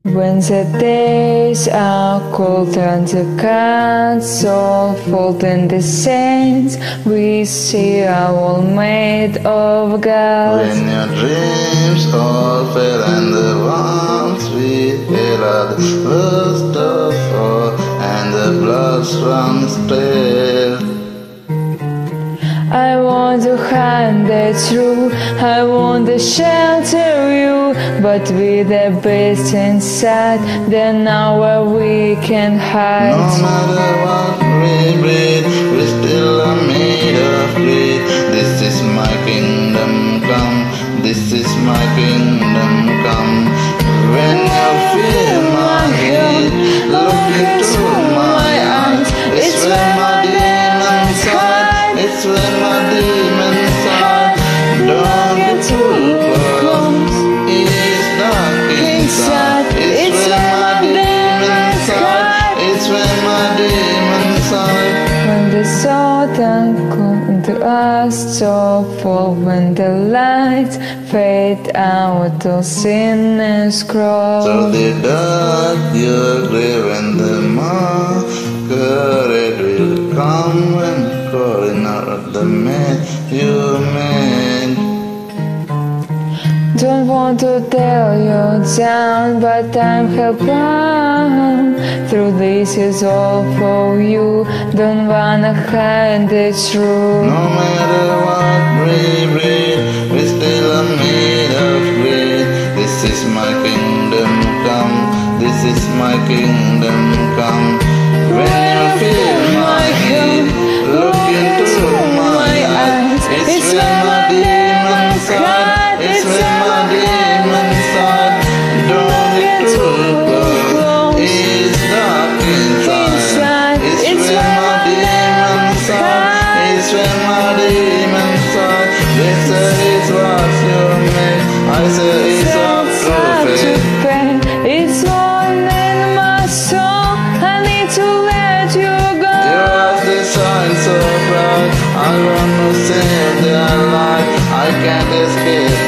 When the days are cold and the cats all fold in the sands, we see are all made of glass. When your dreams all fail and the warm sweet air are the worst of all, and the blood runs stale. I want to hide the truth, I want to shelter you, but with the beast inside, then now where we can hide. No matter what we breathe, we still are made of greed. This is my kingdom come, this is my kingdom come. When you feel my heat, look into my eyes. It's when my demons hide, it's when my demons hide. Don't get too close, it's dark inside. It's when my demons hide, it's when my demons hide. When the southern come to us so fall, when the lights fade out, all sinners crawl. So they dug your grave and the masquerade will come and calling out the mess you made. Don't want to tell you down, but I'm hellbound. Through this is all for you. Don't wanna hide the truth. No matter what we breathe, we still are made of greed. This is my kingdom come, this is my kingdom come. When you feel my heat, look into my eyes. It's when my demons hide, it's when my demons hide. Don't get too close, it's dark inside. It's when my demons hide, it's when my demons hide. They say it's what you make, I say it's up to fate. It's all in my soul, I need to let you go. You are the sign so bright, I want to save their life, I can't escape